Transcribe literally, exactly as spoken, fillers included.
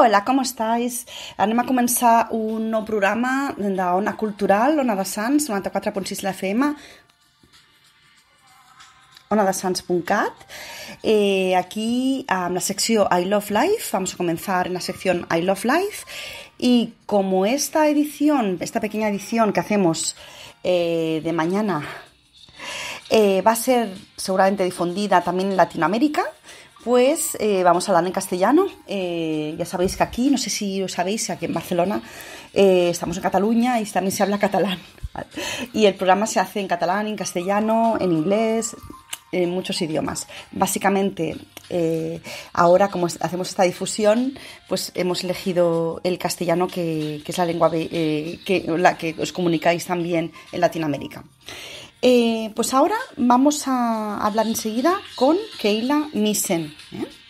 Hola, com estáis? Anem a començar un nou programa d'Ona Cultural, Ona de Sants, noranta-quatre punt sis de l'F M, ona de sants punt cat. Eh, aquí, amb la secció I Love Life, vamos a comenzar en la sección I Love Life. Y como esta edición, esta pequeña edición que hacemos eh, de mañana eh, va a ser seguramente difundida también en Latinoamérica, pues eh, vamos a hablar en castellano. Eh, ya sabéis que aquí, no sé si lo sabéis, aquí en Barcelona eh, estamos en Cataluña y también se habla catalán. Y el programa se hace en catalán, en castellano, en inglés, en muchos idiomas. Básicamente, eh, ahora como hacemos esta difusión, pues hemos elegido el castellano, que, que es la lengua eh, que, la que os comunicáis también en Latinoamérica. Eh, pues ahora vamos a hablar enseguida con Keila Missen, ¿eh?